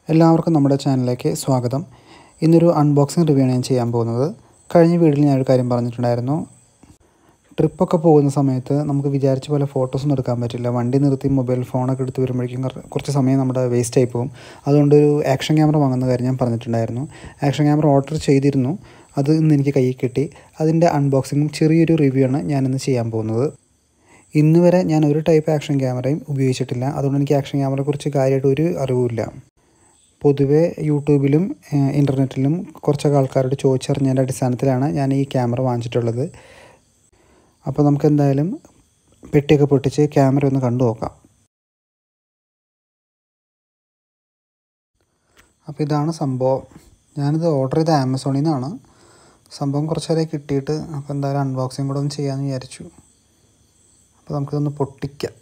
എല്ലാവർക്കും നമ്മുടെ ചാനലിലേക്ക് സ്വാഗതം. ഇന്നൊരു അൺബോക്സിങ് റിവ്യൂ ആണ് ഞാൻ ചെയ്യാൻ പോകുന്നത്. കഴിഞ്ഞ വീഡിയോയിൽ ഞാനൊരു കാര്യം പറഞ്ഞിട്ടുണ്ടായിരുന്നു. ട്രിപ്പൊക്കെ പോകുന്ന സമയത്ത് നമുക്ക് വിചാരിച്ച പോലെ ഫോട്ടോസൊന്നും എടുക്കാൻ പറ്റില്ല. വണ്ടി നിർത്തി മൊബൈൽ ഫോണൊക്കെ എടുത്ത് വരുമ്പോഴേക്കും കുറച്ച് സമയം നമ്മുടെ വേസ്റ്റ് ആയി പോകും. അതുകൊണ്ടൊരു ആക്ഷൻ ക്യാമറ വാങ്ങുന്ന കാര്യം ഞാൻ പറഞ്ഞിട്ടുണ്ടായിരുന്നു. ആക്ഷൻ ക്യാമറ ഓർഡർ ചെയ്തിരുന്നു. അത് ഇന്ന് എനിക്ക് കയ്യിൽ കിട്ടി. അതിൻ്റെ അൺബോക്സിങ്ങും ചെറിയൊരു റിവ്യൂ ആണ് ഞാനിന്ന് ചെയ്യാൻ പോകുന്നത്. ഇന്ന് വരെ ഞാൻ ഒരു ടൈപ്പ് ആക്ഷൻ ക്യാമറയും ഉപയോഗിച്ചിട്ടില്ല. അതുകൊണ്ട് എനിക്ക് ആക്ഷൻ ക്യാമറയെക്കുറിച്ച് കാര്യമായിട്ട് ഒരു അറിവുമില്ല. പൊതുവെ യൂട്യൂബിലും ഇൻ്റർനെറ്റിലും കുറച്ചൊക്കെ ആൾക്കാരോട് ചോദിച്ചറിഞ്ഞതിൻ്റെ അടിസ്ഥാനത്തിലാണ് ഞാൻ ഈ ക്യാമറ വാങ്ങിച്ചിട്ടുള്ളത്. അപ്പോൾ നമുക്ക് എന്തായാലും പെട്ടിയൊക്കെ പൊട്ടിച്ച് ക്യാമറ ഒന്ന് കണ്ടു നോക്കാം. അപ്പോൾ ഇതാണ് സംഭവം. ഞാനിത് ഓർഡർ ചെയ്ത ആമസോണിൽ നിന്നാണ്. സംഭവം കുറച്ച് നേരം കിട്ടിയിട്ട് അപ്പോൾ എന്തായാലും അൺബോക്സിങ് കൂടെ ഒന്ന് ചെയ്യാമെന്ന് വിചാരിച്ചു. അപ്പോൾ നമുക്കിതൊന്ന് പൊട്ടിക്കാം.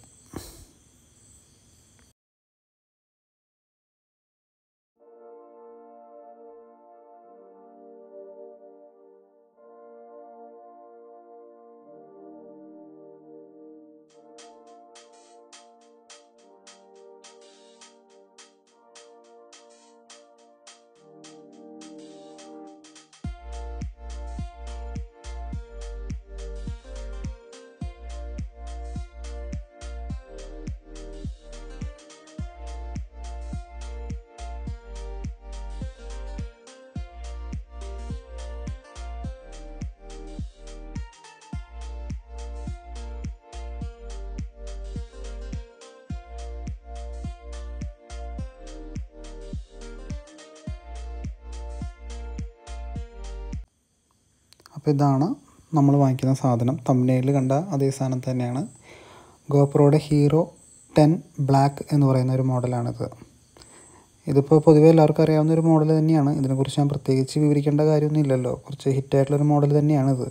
അപ്പോൾ ഇതാണ് നമ്മൾ വാങ്ങിക്കുന്ന സാധനം. തംബ്നെയിലിൽ കണ്ട അതേ സാധനം തന്നെയാണ്. ഗോപ്രോയുടെ ഹീറോ 10 ബ്ലാക്ക് എന്ന് പറയുന്ന ഒരു മോഡലാണിത്. ഇതിപ്പോൾ പൊതുവെ എല്ലാവർക്കും അറിയാവുന്ന ഒരു മോഡൽ തന്നെയാണ്. ഇതിനെക്കുറിച്ച് ഞാൻ പ്രത്യേകിച്ച് വിവരിക്കേണ്ട കാര്യമൊന്നും ഇല്ലല്ലോ. കുറച്ച് ഹിറ്റായിട്ടുള്ളൊരു മോഡൽ തന്നെയാണിത്.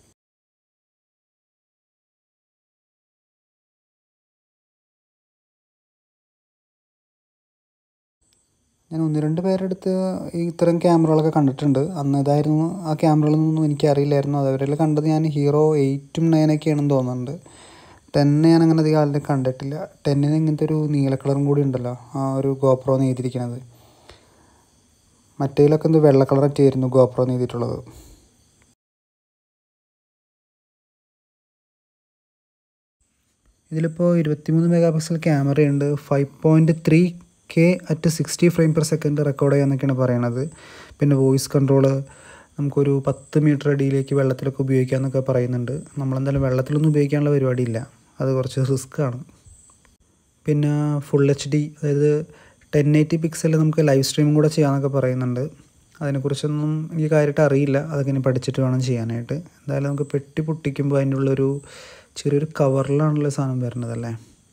ഞാൻ ഒന്ന് രണ്ട് പേരെടുത്ത് ഇത്തരം ക്യാമറകളൊക്കെ കണ്ടിട്ടുണ്ട്. അന്ന് ഇതായിരുന്നു ആ ക്യാമറകളൊന്നും എനിക്കറിയില്ലായിരുന്നു. അതവരെല്ലാം കണ്ടത് ഞാൻ ഹീറോ 8ഉം 9ഒക്കെയാണെന്ന് തോന്നുന്നുണ്ട്. 10 ഞാനങ്ങനെ അധികം ആളുടെ കണ്ടിട്ടില്ല. 10ന് ഇങ്ങനത്തെ ഒരു നീല കളറും കൂടി ഉണ്ടല്ലോ, ആ ഒരു ഗോപ്രോ എഴുതിയിരിക്കുന്നത്. മറ്റേതിലൊക്കെ എന്തോ വെള്ള കളറൊക്കെ ആയിരുന്നു ഗോപ്രോ എഴുതിയിട്ടുള്ളത്. ഇതിലിപ്പോൾ 23 മെഗാ പിക്സൽ ക്യാമറയുണ്ട്. 5.3K at 60 frame per second record ചെയ്യാമെന്നൊക്കെയാണ് പറയണത്. പിന്നെ വോയിസ് കൺട്രോള് നമുക്കൊരു 10 മീറ്റർ അടിയിലേക്ക് വെള്ളത്തിലൊക്കെ ഉപയോഗിക്കാമെന്നൊക്കെ പറയുന്നുണ്ട്. നമ്മളെന്തായാലും വെള്ളത്തിലൊന്നും ഉപയോഗിക്കാനുള്ള പരിപാടിയില്ല, അത് കുറച്ച് റിസ്ക്കാണ്. പിന്നെ ഫുൾ HD, അതായത് 1080 പിക്സലിൽ നമുക്ക് ലൈവ് സ്ട്രീമും കൂടെ ചെയ്യാമെന്നൊക്കെ പറയുന്നുണ്ട്. അതിനെക്കുറിച്ചൊന്നും എനിക്ക് കാര്യമായിട്ട് അറിയില്ല. അതൊക്കെ ഇനി പഠിച്ചിട്ട് വേണം ചെയ്യാനായിട്ട്. എന്തായാലും നമുക്ക് പെട്ടി പൊട്ടിക്കുമ്പോൾ അതിൻ്റെ ഉള്ളൊരു ചെറിയൊരു കവറിലാണല്ലോ സാധനം വരുന്നതല്ലേ.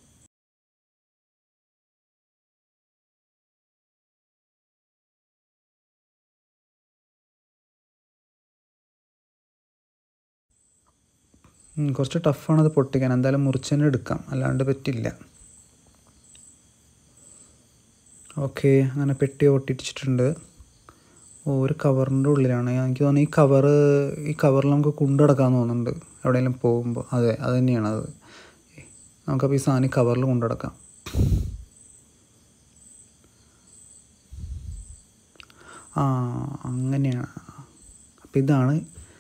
കുറച്ച് ടഫാണത് പൊട്ടിക്കാൻ. എന്തായാലും മുറിച്ച് തന്നെ എടുക്കാം, അല്ലാണ്ട് പറ്റില്ല. ഓക്കെ, അങ്ങനെ പെട്ടി പൊട്ടിച്ചിട്ടുണ്ട്. ഒരു കവറിൻ്റെ ഉള്ളിലാണ്. എനിക്ക് തോന്നുന്നു ഈ കവറിൽ നമുക്ക് കൊണ്ടുനടക്കാമെന്ന് തോന്നുന്നുണ്ട് എവിടെയെങ്കിലും പോകുമ്പോൾ. അതെ, അത് തന്നെയാണത്. നമുക്കപ്പോൾ ഈ സാധനം കവറിൽ കൊണ്ടുനടക്കാം. അങ്ങനെയാണ്. അപ്പോൾ ഇതാണ്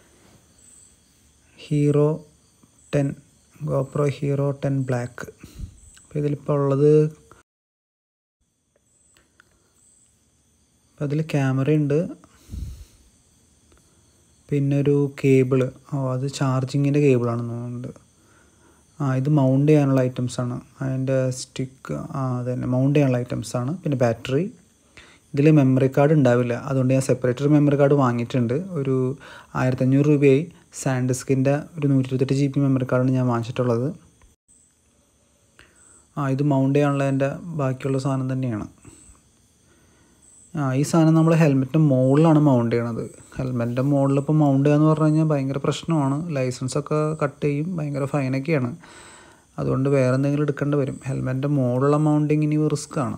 ഹീറോ 10, ഗോപ്രോ ഹീറോ 10 ബ്ലാക്ക്. അപ്പോൾ ഇതിലിപ്പോൾ ഉള്ളത്, അപ്പോൾ അതിൽ ക്യാമറയുണ്ട്, പിന്നെ ഒരു കേബിള്. അത് ചാർജിങ്ങിൻ്റെ കേബിളാണെന്ന് തോന്നുന്നുണ്ട്. ഇത് മൗണ്ട് ചെയ്യാനുള്ള ഐറ്റംസാണ്. അതിൻ്റെ സ്റ്റിക്ക് അത് തന്നെ മൗണ്ട് ചെയ്യാനുള്ള ഐറ്റംസാണ്. പിന്നെ ബാറ്ററി. ഇതിൽ മെമ്മറി കാർഡ് ഉണ്ടാവില്ല, അതുകൊണ്ട് ഞാൻ സെപ്പറേറ്റ് ഒരു മെമ്മറി കാർഡ് വാങ്ങിയിട്ടുണ്ട്. ഒരു 1500 രൂപയായി. സാൻഡിസ്കിൻ്റെ ഒരു 128 GB മെമ്മറി കാർഡാണ് ഞാൻ വാങ്ങിച്ചിട്ടുള്ളത്. ഇത് മൗണ്ട് ചെയ്യാനുള്ളതിൻ്റെ ബാക്കിയുള്ള സാധനം തന്നെയാണ്. ഈ സാധനം നമ്മൾ ഹെൽമെറ്റിൻ്റെ മുകളിലാണ് മൗണ്ട് ചെയ്യണത്. ഹെൽമെറ്റിൻ്റെ മുകളിൽ ഇപ്പോൾ മൗണ്ട് ചെയ്യുക എന്ന് പറഞ്ഞു കഴിഞ്ഞാൽ ഭയങ്കര പ്രശ്നമാണ്. ലൈസൻസൊക്കെ കട്ട് ചെയ്യും, ഭയങ്കര ഫൈനൊക്കെയാണ്. അതുകൊണ്ട് വേറെ എന്തെങ്കിലും എടുക്കേണ്ടി വരും. ഹെൽമെറ്റിൻ്റെ മുകളിലുള്ള മൗണ്ടിങ് ഇനി റിസ്ക്കാണ്.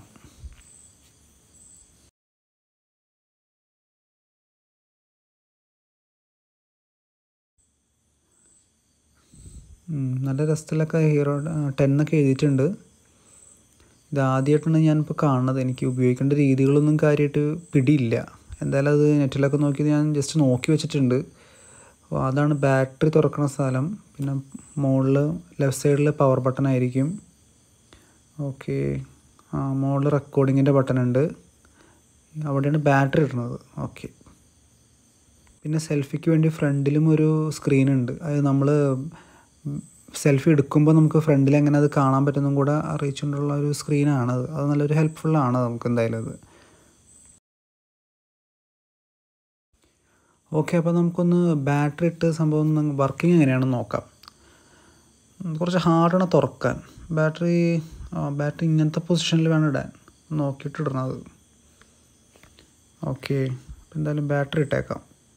നല്ല രസത്തിലൊക്കെ ഹീറോ 10 എഴുതിയിട്ടുണ്ട്. ഇതാദ്യമായിട്ടാണ് ഞാനിപ്പോൾ കാണുന്നത്. എനിക്ക് ഉപയോഗിക്കേണ്ട രീതികളൊന്നും കാര്യമായിട്ട് പിടിയില്ല. എന്തായാലും അത് നെറ്റിലൊക്കെ നോക്കിയത് ഞാൻ ജസ്റ്റ് നോക്കി വെച്ചിട്ടുണ്ട്. അപ്പോൾ അതാണ് ബാറ്ററി തുറക്കുന്ന സ്ഥലം. പിന്നെ മുകളിൽ ലെഫ്റ്റ് സൈഡിൽ പവർ ബട്ടൺ ആയിരിക്കും. ഓക്കെ, മുകളിൽ റെക്കോർഡിങ്ങിൻ്റെ ബട്ടൺ ഉണ്ട്. അവിടെയാണ് ബാറ്ററി ഇടുന്നത്. ഓക്കെ, പിന്നെ സെൽഫിക്ക് വേണ്ടി ഫ്രണ്ടിലും ഒരു സ്ക്രീൻ ഉണ്ട്. അത് നമ്മൾ സെൽഫി എടുക്കുമ്പോൾ നമുക്ക് ഫ്രണ്ടിൽ എങ്ങനെ അത് കാണാൻ പറ്റുന്നതും കൂടെ അറിയിച്ചുകൊണ്ടുള്ള ഒരു സ്ക്രീനാണത്. അത് നല്ലൊരു ഹെൽപ്ഫുള്ളാണ് നമുക്ക് എന്തായാലും അത്. ഓക്കെ, അപ്പോൾ നമുക്കൊന്ന് ബാറ്ററി ഇട്ട് സംഭവം വർക്കിംഗ് എങ്ങനെയാണെന്ന് നോക്കാം. കുറച്ച് ഹാർഡാണ് തുറക്കാൻ. ബാറ്ററി ഇങ്ങനത്തെ പൊസിഷനിൽ വേണം ഇടാൻ, നോക്കിയിട്ട് ഇടണത്. ഓക്കെ, എന്തായാലും ബാറ്ററി ഇട്ടേക്കാം.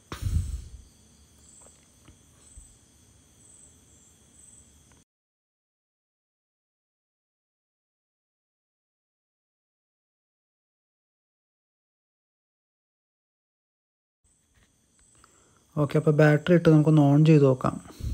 ഓക്കെ, അപ്പോൾ ബാറ്ററി ഇട്ട് നമുക്കൊന്ന് ഓൺ ചെയ്ത് നോക്കാം.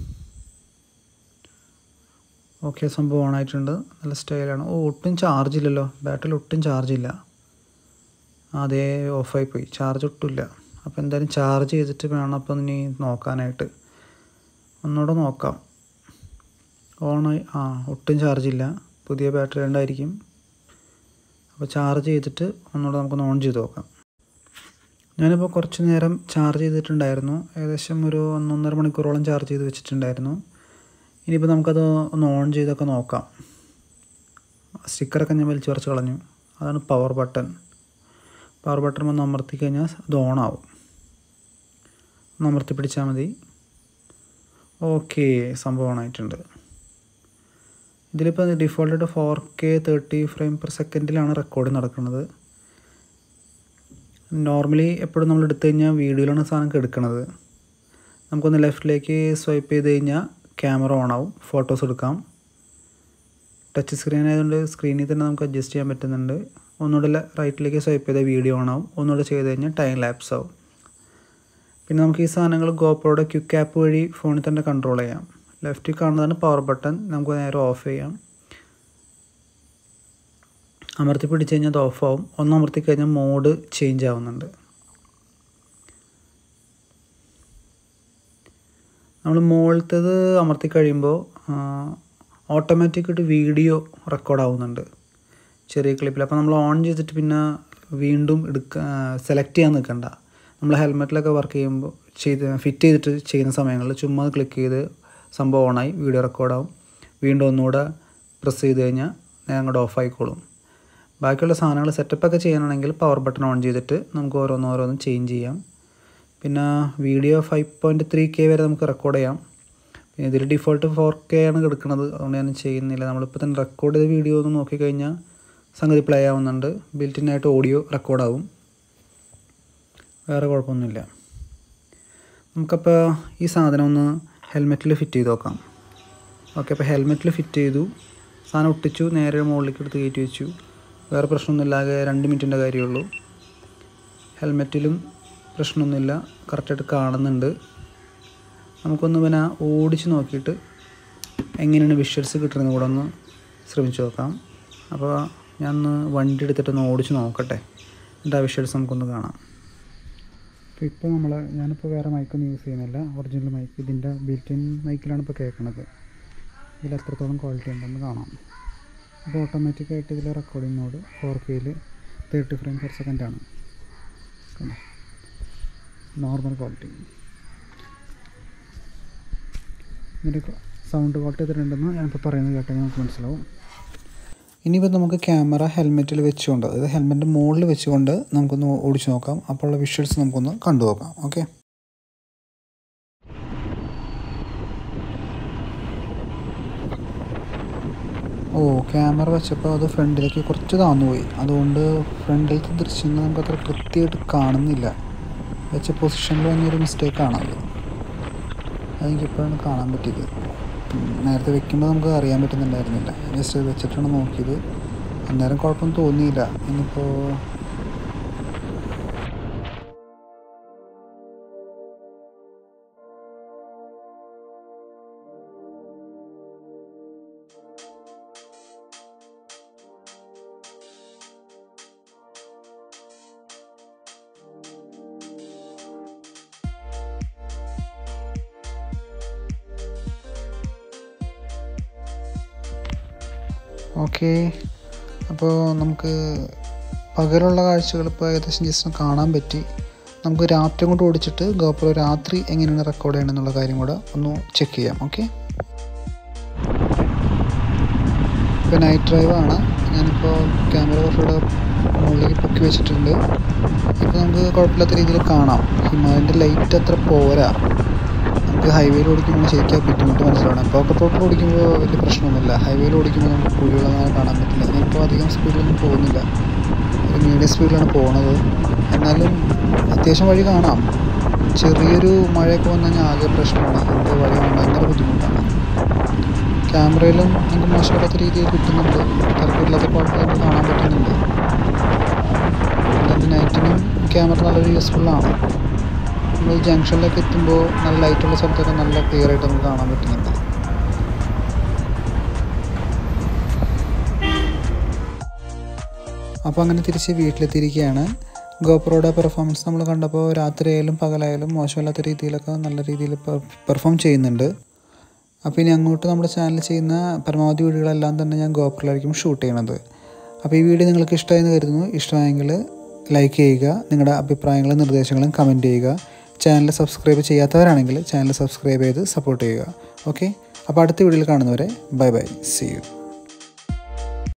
ഓക്കെ, സംഭവം ഓൺ ആയിട്ടുണ്ട്. നല്ല സ്റ്റൈലാണ്. ഒട്ടും ചാർജ് ഇല്ലല്ലോ, ബാറ്ററിയിൽ ഒട്ടും ചാർജ് ഇല്ല. അതേ ഓഫായി പോയി, ചാർജ് ഒട്ടുമില്ല. അപ്പോൾ എന്തായാലും ചാർജ് ചെയ്തിട്ട് വേണം അപ്പോൾ ഇനി നോക്കാനായിട്ട്. ഒന്നുകൂടെ നോക്കാം. ഓണായി. ഒട്ടും ചാർജില്ല. പുതിയ ബാറ്ററി ഉണ്ടായിരിക്കും. അപ്പോൾ ചാർജ് ചെയ്തിട്ട് ഒന്നുകൂടെ നമുക്കൊന്ന് ഓൺ ചെയ്ത് നോക്കാം. ഞാനിപ്പോൾ കുറച്ച് നേരം ചാർജ് ചെയ്തിട്ടുണ്ടായിരുന്നു. ഏകദേശം ഒരു 1.5 മണിക്കൂറോളം ചാർജ് ചെയ്ത് വെച്ചിട്ടുണ്ടായിരുന്നു. ഇനിയിപ്പോൾ നമുക്കത് ഒന്ന് ഓൺ ചെയ്തൊക്കെ നോക്കാം. സ്റ്റിക്കറൊക്കെ ഞാൻ വലിച്ചു പറിച്ച് കളഞ്ഞു. അതാണ് പവർ ബട്ടൺ. പവർ ബട്ടൺ ഒന്ന് അമർത്തി കഴിഞ്ഞാൽ അത് ഓണാവും. ഒന്ന് അമർത്തി പിടിച്ചാൽ മതി. ഓക്കെ, സംഭവം ഓണായിട്ടുണ്ട്. ഇതിലിപ്പോൾ ഡിഫോൾട്ടായിട്ട് 4K 30 ഫ്രെയിം പെർ സെക്കൻഡിലാണ് റെക്കോർഡിങ് നടക്കുന്നത്. നോർമലി എപ്പോഴും നമ്മൾ എടുത്തു കഴിഞ്ഞാൽ വീഡിയോയിലാണ് സാധനം എടുക്കുന്നത്. നമുക്കൊന്ന് ലെഫ്റ്റിലേക്ക് സ്വൈപ്പ് ചെയ്ത് കഴിഞ്ഞാൽ ക്യാമറ ഓണാവും, ഫോട്ടോസ് എടുക്കാം. ടച്ച് സ്ക്രീൻ ആയതുകൊണ്ട് സ്ക്രീനിൽ തന്നെ നമുക്ക് അഡ്ജസ്റ്റ് ചെയ്യാൻ പറ്റുന്നുണ്ട്. ഒന്നുകൂടെ റൈറ്റിലേക്ക് സ്വൈപ്പ് ചെയ്താൽ വീഡിയോ ഓണാവും. ഒന്നുകൂടെ ചെയ്ത് കഴിഞ്ഞാൽ ടൈം ലാപ്സ് ആവും. പിന്നെ നമുക്ക് ഈ സാധനങ്ങൾ ഗോപ്രോയുടെ ക്വിക്ക് ആപ്പ് വഴി ഫോണിൽ തന്നെ കൺട്രോൾ ചെയ്യാം. ലെഫ്റ്റിൽ കാണുന്നതാണ് പവർ ബട്ടൺ. നമുക്ക് നേരെ ഓഫ് ചെയ്യാം. അമർത്തി പിടിച്ച് കഴിഞ്ഞാൽ അത് ഓഫാവും. ഒന്ന് അമർത്തി കഴിഞ്ഞാൽ മോഡ് ചേഞ്ച് ആവുന്നുണ്ട്. നമ്മൾ മുകളിലത്തേത് അമർത്തി കഴിയുമ്പോൾ ഓട്ടോമാറ്റിക്കായിട്ട് വീഡിയോ റെക്കോർഡ് ആവുന്നുണ്ട് ചെറിയ ക്ലിപ്പിൽ. അപ്പോൾ നമ്മൾ ഓൺ ചെയ്തിട്ട് പിന്നെ വീണ്ടും സെലക്ട് ചെയ്യാൻ നിൽക്കണ്ട. നമ്മൾ ഹെൽമെറ്റിലൊക്കെ വർക്ക് ചെയ്യുമ്പോൾ ഫിറ്റ് ചെയ്തിട്ട് ചെയ്യുന്ന സമയങ്ങളിൽ ചുമ്മാ ക്ലിക്ക് ചെയ്ത് സംഭവം ഓണായി വീഡിയോ റെക്കോർഡാവും. വീണ്ടും ഒന്നുകൂടെ പ്രസ് ചെയ്ത് കഴിഞ്ഞാൽ അങ്ങോട്ട് ഓഫ് ആയിക്കോളും. ബാക്കിയുള്ള സാധനങ്ങൾ സെറ്റപ്പൊക്കെ ചെയ്യാനാണെങ്കിൽ പവർ ബട്ടൺ ഓൺ ചെയ്തിട്ട് നമുക്ക് ഓരോന്നോരോന്നും ചേഞ്ച് ചെയ്യാം. പിന്നെ വീഡിയോ 5.3K വരെ നമുക്ക് റെക്കോർഡ് ചെയ്യാം. പിന്നെ ഇതിൽ ഡിഫോൾട്ട് 4K ആണ് എടുക്കുന്നത്. അതുകൊണ്ട് ഞാൻ ചെയ്യുന്നില്ല. നമ്മളിപ്പോൾ തന്നെ റെക്കോർഡ് ചെയ്ത വീഡിയോ ഒന്ന് നോക്കിക്കഴിഞ്ഞാൽ സംഗതി പ്ലേ ആവുന്നുണ്ട്. ബിൽറ്റിനായിട്ട് ഓഡിയോ റെക്കോർഡാവും. വേറെ കുഴപ്പമൊന്നുമില്ല. നമുക്കപ്പോൾ ഈ സാധനം ഒന്ന് ഹെൽമെറ്റിൽ ഫിറ്റ് ചെയ്ത് നോക്കാം. ഓക്കെ, അപ്പോൾ ഹെൽമെറ്റിൽ ഫിറ്റ് ചെയ്തു. സാധനം ഒട്ടിച്ചു. നേരെ മുകളിലേക്ക് എടുത്ത് കയറ്റി വെച്ചു. വേറെ പ്രശ്നമൊന്നുമില്ല. ആകെ 2 മിനിറ്റിൻ്റെ കാര്യമുള്ളൂ. ഹെൽമെറ്റിലും പ്രശ്നമൊന്നുമില്ല, കറക്റ്റായിട്ട് കാണുന്നുണ്ട്. നമുക്കൊന്ന് പിന്നെ ഓടിച്ച് നോക്കിയിട്ട് എങ്ങനെയാണ് വിഷ്വൽസ് കിട്ടുന്നത് കൂടെ ഒന്ന് ശ്രമിച്ച് നോക്കാം. അപ്പോൾ ഞാൻ വണ്ടി എടുത്തിട്ടൊന്ന് ഓടിച്ച് നോക്കട്ടെ. എന്നിട്ട് ആ വിഷ്വൽസ് നമുക്കൊന്ന് കാണാം. അപ്പോൾ ഞാനിപ്പോൾ വേറെ മൈക്കൊന്നും യൂസ് ചെയ്യുന്നില്ല. ഒറിജിനൽ മൈക്ക്, ഇതിൻ്റെ ബിൽറ്റ് ഇൻ മൈക്കിലാണ് ഇപ്പോൾ കേൾക്കുന്നത്. ഇതിൽ എത്രത്തോളം ക്വാളിറ്റി ഉണ്ടെന്ന് കാണാം. അപ്പോൾ ഓട്ടോമാറ്റിക്കായിട്ട് ഇതിൽ റെക്കോർഡിംഗ് മോഡ് 4Kയിൽ 30 ഫ്രെയിം പെർ സെക്കൻഡാണ്. Normal quality. ഇതിൻ്റെ സൗണ്ട് ക്വാളിറ്റി എത്രയുണ്ടെന്ന് ഞാനിപ്പോൾ പറയുന്നത് കേട്ടാൽ നമുക്ക് മനസ്സിലാവും. ഇനിയിപ്പോൾ നമുക്ക് ക്യാമറ ഹെൽമെറ്റിൽ വെച്ചുകൊണ്ട്, അതായത് ഹെൽമെറ്റിൻ്റെ മുകളിൽ വെച്ചുകൊണ്ട് നമുക്കൊന്ന് ഓടിച്ച് നോക്കാം. അപ്പോൾ ഉള്ള വിഷ്വൽസ് നമുക്കൊന്ന് കണ്ടു നോക്കാം. ഓക്കെ, ക്യാമറ വെച്ചപ്പോൾ അത് ഫ്രണ്ടിലേക്ക് കുറച്ച് താന്നു പോയി. അതുകൊണ്ട് ഫ്രണ്ടിലത്തെ ദൃശ്യങ്ങൾ നമുക്ക് അത്ര കൃത്യമായിട്ട് കാണുന്നില്ല. വെച്ച പൊസിഷനിൽ വന്നൊരു മിസ്റ്റേക്കാണത്. അതെനിക്കിപ്പോഴാണ് കാണാൻ പറ്റിയത്. നേരത്തെ വെക്കുമ്പോൾ നമുക്ക് അറിയാൻ പറ്റുന്നുണ്ടായിരുന്നില്ല. ജസ്റ്റ് വെച്ചിട്ടാണ് നോക്കിയത്. അന്നേരം കുഴപ്പമൊന്നും തോന്നിയില്ല. ഇനിയിപ്പോൾ ഓക്കെ, അപ്പോൾ നമുക്ക് പകലുള്ള കാഴ്ചകൾ ഇപ്പോൾ ഏകദേശം ജസ്റ്റ് കാണാൻ പറ്റി. നമുക്ക് രാത്രി കൊണ്ട് ഓടിച്ചിട്ട് ഗോപ്രോ രാത്രി എങ്ങനെയാണ് റെക്കോർഡ് ചെയ്യണമെന്നുള്ള കാര്യം കൂടെ ഒന്ന് ചെക്ക് ചെയ്യാം. ഓക്കെ, ഇപ്പോൾ നൈറ്റ് ഡ്രൈവാണ്. ഞാനിപ്പോൾ ക്യാമറ കുറച്ചുകൂടെ മുകളിലേക്ക് പൊക്കി വെച്ചിട്ടുണ്ട്. ഇപ്പോൾ നമുക്ക് കുഴപ്പമില്ലാത്ത രീതിയിൽ കാണാം. ഹിമാലയൻ്റെ ലൈറ്റ് അത്ര പോരാ. നമുക്ക് ഹൈവേയിൽ ഓടിക്കുമ്പോൾ ശരിക്കും ബുദ്ധിമുട്ട് മനസ്സിലാവണം. പോക്കറ്റ് റോഡിൽ ഓടിക്കുമ്പോൾ വലിയ പ്രശ്നമൊന്നുമില്ല. ഹൈവേയിൽ ഓടിക്കുമ്പോൾ നമുക്ക് കുഴികളൊന്നും കാണാൻ പറ്റില്ല. ഞാനിപ്പോൾ അധികം സ്പീഡിലൊന്നും പോകുന്നില്ല, ഒരു മീഡിയം സ്പീഡിലാണ് പോകുന്നത്. എന്നാലും അത്യാവശ്യം വഴി കാണാം. ചെറിയൊരു മഴയൊക്കെ വന്നു കഴിഞ്ഞാൽ ആകെ പ്രശ്നമാണ്. നമുക്ക് വഴി കാണാൻ ഭയങ്കര ബുദ്ധിമുട്ടാണ്. ക്യാമറയിലും നമുക്ക് മോശമില്ലാത്ത രീതിയിൽ കിട്ടുന്നുണ്ട്. തിരക്കില്ലാത്ത കുഴപ്പമൊക്കെ കാണാൻ പറ്റുന്നുണ്ട്. അതുകൊണ്ട് നൈറ്റിനും ക്യാമറ നല്ലൊരു യൂസ്ഫുള്ളാണ്. നമ്മൾ ജംഗ്ഷനിലൊക്കെ എത്തുമ്പോൾ നല്ല ലൈറ്റുള്ള സ്ഥലത്തൊക്കെ നല്ല ക്ലിയർ ആയിട്ട് നമുക്ക് കാണാൻ പറ്റുന്നുണ്ട്. അപ്പോൾ അങ്ങനെ തിരിച്ച് വീട്ടിലെത്തിയിരിക്കുകയാണ്. ഗോപ്രോയുടെ പെർഫോമൻസ് നമ്മൾ കണ്ടപ്പോൾ രാത്രിയായാലും പകലായാലും മോശമില്ലാത്ത രീതിയിലൊക്കെ നല്ല രീതിയിൽ പെർഫോം ചെയ്യുന്നുണ്ട്. അപ്പോൾ ഇനി അങ്ങോട്ട് നമ്മുടെ ചാനൽ ചെയ്യുന്ന പരമാവധി വീഡിയോകളെല്ലാം തന്നെ ഞാൻ ഗോപ്രോയിലായിരിക്കും ഷൂട്ട് ചെയ്യണത്. അപ്പോൾ ഈ വീഡിയോ നിങ്ങൾക്ക് ഇഷ്ടമായെന്ന് കരുതുന്നു. ഇഷ്ടമായെങ്കിൽ ലൈക്ക് ചെയ്യുക, നിങ്ങളുടെ അഭിപ്രായങ്ങളും നിർദ്ദേശങ്ങളും കമൻറ്റ് ചെയ്യുക. ചാനൽ സബ്സ്ക്രൈബ് ചെയ്യാത്തവരാണെങ്കിൽ ചാനൽ സബ്സ്ക്രൈബ് ചെയ്ത് സപ്പോർട്ട് ചെയ്യുക. ഓക്കെ, അപ്പോൾ അടുത്ത വീഡിയോയിൽ കാണുന്നവരെ ബൈ ബൈ, സീ യു.